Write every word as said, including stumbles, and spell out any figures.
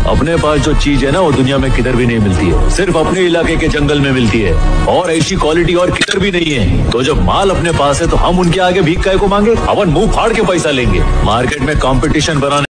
अपने पास जो चीज है ना वो दुनिया में किधर भी नहीं मिलती है, सिर्फ अपने इलाके के जंगल में मिलती है और ऐसी क्वालिटी और किधर भी नहीं है। तो जब माल अपने पास है तो हम उनके आगे भीख काहे को मांगे? अपन मुंह फाड़ के पैसा लेंगे। मार्केट में कंपटीशन बनाने